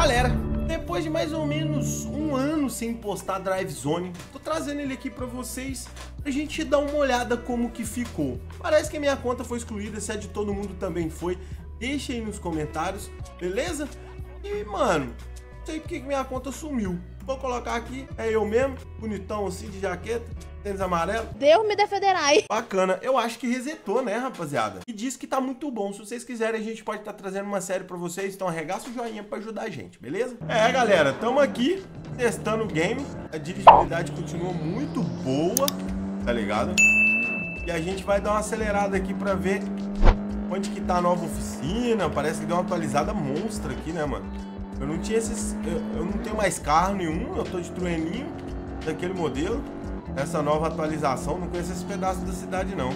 Galera, depois de mais ou menos um ano sem postar Drive Zone, tô trazendo ele aqui pra vocês, pra gente dar uma olhada como que ficou. Parece que a minha conta foi excluída, se a de todo mundo também foi, deixa aí nos comentários, beleza? E mano, não sei porque que minha conta sumiu. Vou colocar aqui, é eu mesmo, bonitão assim de jaqueta, tênis amarelo. Deus me defenderá aí. Bacana, eu acho que resetou, né, rapaziada? E diz que tá muito bom. Se vocês quiserem, a gente pode estar trazendo uma série pra vocês. Então arregaça o joinha pra ajudar a gente, beleza? É, galera, tamo aqui testando o game. A dirigibilidade continua muito boa, tá ligado? E a gente vai dar uma acelerada aqui pra ver onde que tá a nova oficina. Parece que deu uma atualizada monstra aqui, né, mano? Eu não tinha esses... Eu não tenho mais carro nenhum. Eu tô de trueninho daquele modelo. Essa nova atualização, não conheço esse pedaço da cidade, não.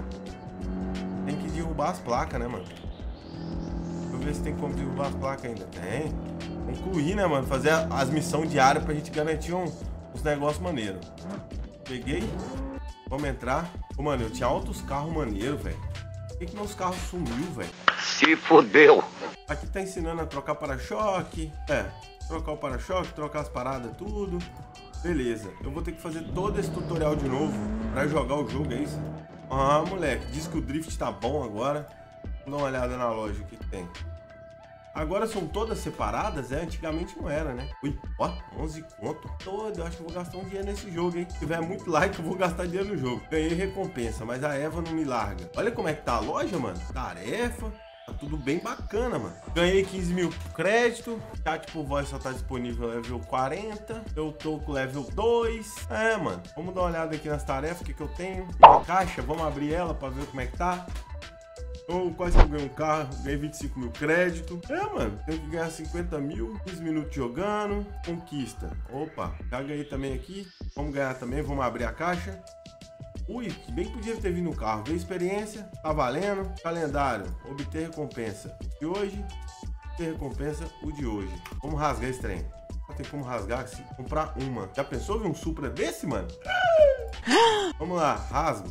Tem que derrubar as placas, né, mano? Deixa eu ver se tem como derrubar as placas ainda. Tem. Concluir, né, mano? Fazer as missões diárias pra gente garantir uns negócios maneiros. Peguei. Vamos entrar. Ô, mano, eu tinha altos carros maneiros, velho. Por que meus carros sumiu, velho? Se fodeu. Aqui tá ensinando a trocar para-choque. Trocar o para-choque, trocar as paradas, tudo. Beleza, eu vou ter que fazer todo esse tutorial de novo pra jogar o jogo, é isso? Ah, moleque, diz que o drift tá bom agora. Vamos dar uma olhada na loja, o que tem. Agora são todas separadas, antigamente não era, né? Ui, ó, 11 conto. Todo, eu acho que eu vou gastar um dinheiro nesse jogo, hein? Se tiver muito like, eu vou gastar dinheiro no jogo. Ganhei recompensa, mas a Eva não me larga. Olha como é que tá a loja, mano. Tarefa. Tá tudo bem bacana, mano. Ganhei 15 mil crédito. Chat por voz só tá disponível level 40. Eu tô com level 2. É, mano. Vamos dar uma olhada aqui nas tarefas. O que eu tenho? Uma caixa. Vamos abrir ela pra ver como é que tá. Oh, quase que eu ganhei um carro. Ganhei 25 mil crédito. É, mano. Tenho que ganhar 50 mil. 15 minutos jogando. Conquista. Opa. Já ganhei também aqui. Vamos ganhar também. Vamos abrir a caixa. Ui, bem que podia ter vindo no carro. Veio experiência, tá valendo. Calendário, obter recompensa de hoje. Ter recompensa o de hoje. Vamos rasgar esse trem. Tem como rasgar assim, comprar uma. Já pensou ver um Supra desse, mano? Vamos lá, rasgo.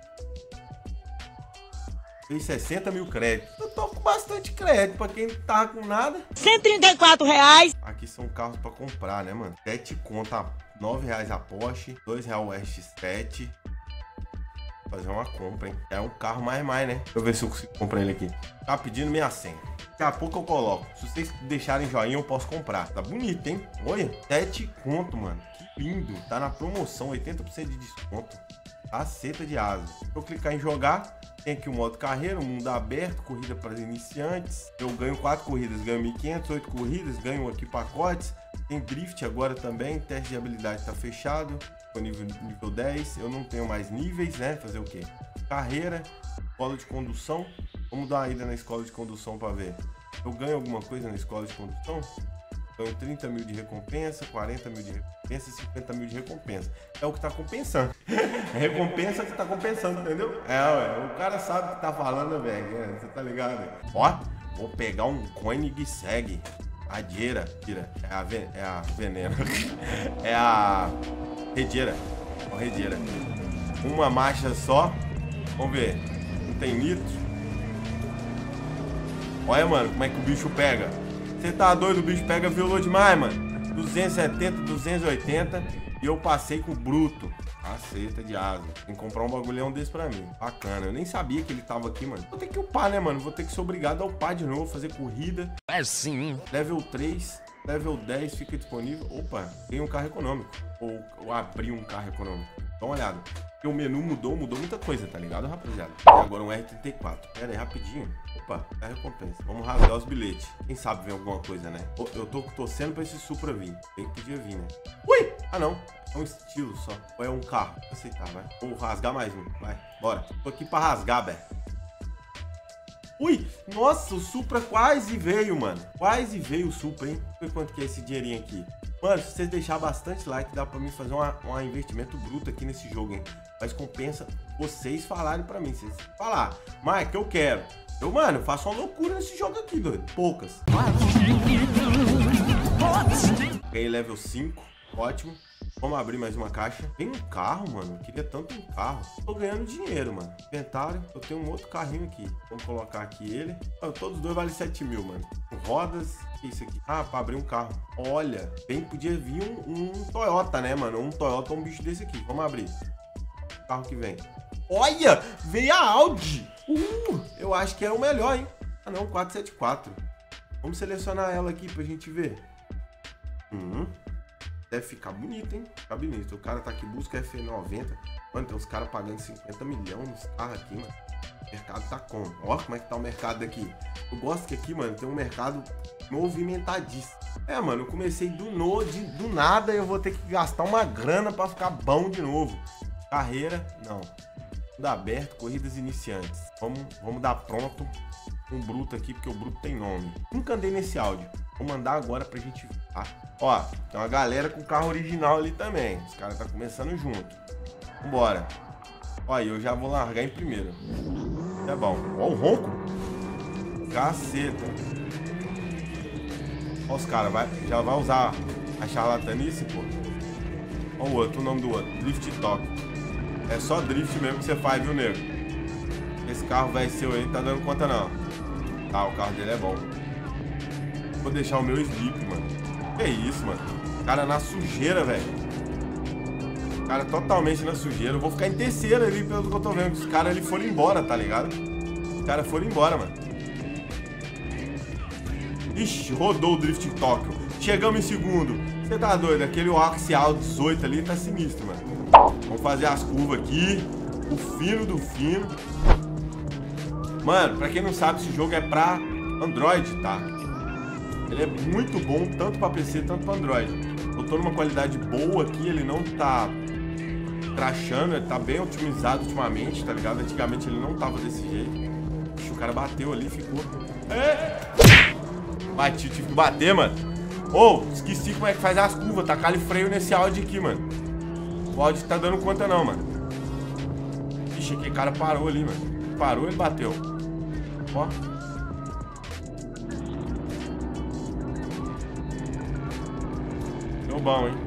Fez 60 mil créditos. Eu tô com bastante crédito pra quem não tá com nada. R$134. Aqui são carros pra comprar, né, mano? 7 conto, R$9 a Porsche, R$2 o RX-7. Fazer uma compra, hein? É um carro mais, né? Deixa eu ver se eu consigo comprar ele aqui. Tá pedindo minha senha. Daqui a pouco eu coloco. Se vocês deixarem joinha, eu posso comprar. Tá bonito, hein? Olha, 7 conto, mano. Que lindo. Tá na promoção, 80% de desconto. Caceta de asa. Se eu clicar em jogar, tem aqui o modo carreira, o mundo aberto, corrida para iniciantes. Eu ganho 4 corridas, ganho 1.500, 8 corridas, ganho aqui pacotes. Tem drift agora também, teste de habilidade tá fechado. Nível 10, eu não tenho mais níveis, né? Fazer o quê? Carreira, escola de condução. Vamos dar uma ida na escola de condução para ver. Eu ganho alguma coisa na escola de condução? Ganho 30 mil de recompensa, 40 mil de recompensa, 50 mil de recompensa. É o que tá compensando. É recompensa que tá compensando, entendeu? O cara sabe o que tá falando, velho. Você tá ligado? Ó, vou pegar um coin que segue. A Dieira, é a veneno. É a Redeira. Ó, Redeira. Uma marcha só. Vamos ver. Não tem nitro. Olha, mano, como é que o bicho pega. Você tá doido? O bicho pega violou demais, mano. 270, 280. E eu passei com o bruto. Caceta de asa. Tem que comprar um bagulhão desse pra mim. Bacana. Eu nem sabia que ele tava aqui, mano. Vou ter que upar, né, mano? Vou ter que ser obrigado a upar de novo. Fazer corrida. É sim. Level 3. Level 10 fica disponível. Opa, tem um carro econômico. Ou abri um carro econômico. Dá uma olhada. Porque o menu mudou muita coisa, tá ligado, rapaziada? E agora um R34. Pera aí, rapidinho. Opa, a recompensa. Vamos rasgar os bilhetes. Quem sabe vem alguma coisa, né? Eu tô torcendo pra esse Supra vir. Bem que podia vir, né? Ui! Ah, não. É um estilo só. Ou é um carro? Vou aceitar, vai. Vou rasgar mais um. Vai, bora. Tô aqui pra rasgar, velho. Ui! Nossa, o Supra quase veio, mano. Quase veio o Supra, hein? Deixa eu ver quanto que é esse dinheirinho aqui. Mano, se vocês deixarem bastante like, dá pra mim fazer um investimento bruto aqui nesse jogo, hein? Mas compensa vocês falarem pra mim. Vocês falar, Mike, eu quero. Eu, mano, faço uma loucura nesse jogo aqui, doido. Poucas. Ganhei level 5. Ótimo. Vamos abrir mais uma caixa. Tem um carro, mano. Eu queria tanto um carro. Tô ganhando dinheiro, mano. Inventário. Eu tenho um outro carrinho aqui. Vamos colocar aqui ele. Todos os dois valem 7 mil, mano. Com rodas. que é isso aqui? Ah, pra abrir um carro. Olha, bem podia vir um Toyota, né, mano? Um Toyota, um bicho desse aqui. Vamos abrir. O carro que vem. Olha, veio a Audi. Eu acho que é o melhor, hein? Ah, não, 474. Vamos selecionar ela aqui pra gente ver. Deve ficar bonito, hein? Ficar bonito. O cara tá aqui, busca F90. Mano, tem uns caras pagando 50 milhões nos carros aqui, mano. O mercado tá como? Ó, como é que tá o mercado daqui. Eu gosto que aqui, mano, tem um mercado movimentadíssimo. É, mano, eu comecei do nada, eu vou ter que gastar uma grana pra ficar bom de novo. Carreira, não. Tudo aberto, corridas iniciantes. Vamos dar pronto um bruto aqui, porque o bruto tem nome. Nunca andei nesse áudio. Vou mandar agora pra gente ver, tá? Ó, tem uma galera com carro original ali também. Os caras tá começando junto. Vambora. Ó, eu já vou largar em primeiro. É bom. Ó o ronco. Caceta. Ó os caras, já vai usar a charlatanice, pô. Ó o outro, o nome do outro. Drift Talk. É só drift mesmo que você faz, viu, nego? Esse carro velho seu aí não tá dando conta, não. Tá, o carro dele é bom. Vou deixar o meu slip, mano. Que isso, mano? O cara na sujeira, velho. O cara totalmente na sujeira. Eu vou ficar em terceiro ali, pelo que eu tô vendo. Os caras ali foram embora, tá ligado? Os caras foram embora, mano. Ixi, rodou o Drift Tóquio. Chegamos em segundo. Você tá doido? Aquele Axial 18 ali tá sinistro, mano. Vamos fazer as curvas aqui. O fino do fino. Mano, pra quem não sabe, esse jogo é pra Android, tá? Ele é muito bom, tanto pra PC, tanto pra Android. Eu tô numa qualidade boa aqui, ele não tá crashando, ele tá bem otimizado ultimamente, tá ligado? Antigamente ele não tava desse jeito. O cara bateu ali, ficou... Bati, tive que bater, mano. Esqueci como é que faz as curvas, tacar freio nesse áudio aqui, mano. O áudio tá dando conta não, mano. Ixi, aquele cara parou ali, mano. Parou, ele bateu. Ó. Deu bom, hein?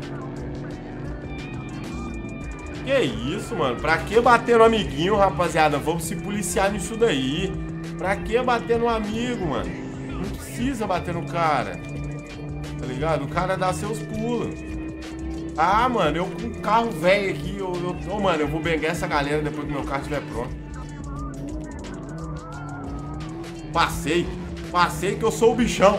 Que isso, mano? Pra que bater no amiguinho, rapaziada? Vamos se policiar nisso daí. Pra que bater no amigo, mano? Não precisa bater no cara. Tá ligado? O cara dá seus pulos. Ah, mano, eu com um carro velho aqui, mano, eu vou bengar essa galera depois que meu carro estiver pronto. Passei que eu sou o bichão.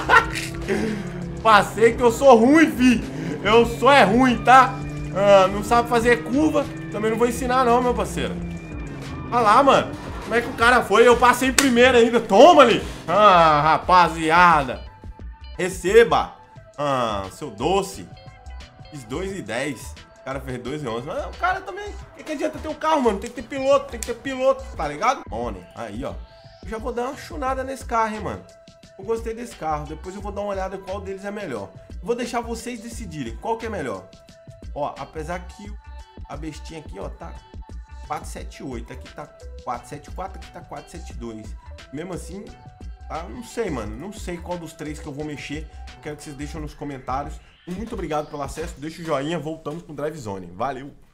Passei que eu sou ruim, fi. Eu sou ruim, tá? Não sabe fazer curva, também não vou ensinar não, meu parceiro. Olha lá, mano. Como é que o cara foi? Eu passei primeiro ainda. Toma ali. Rapaziada. Receba. Seu doce. Fiz 2,10. O cara fez 2,11. Mas o cara também... O que adianta ter um carro, mano? Tem que ter piloto, tá ligado?One. Aí, ó. Eu já vou dar uma chunada nesse carro, hein, mano. Eu gostei desse carro. Depois eu vou dar uma olhada qual deles é melhor. Vou deixar vocês decidirem qual que é melhor. Ó, apesar que a bestinha aqui, ó, tá 478. Aqui tá 474, aqui tá 472. Mesmo assim, tá? Não sei, mano. Não sei qual dos três que eu vou mexer. Quero que vocês deixem nos comentários. Muito obrigado pelo acesso. Deixa o joinha. Voltamos com o Drive Zone. Valeu!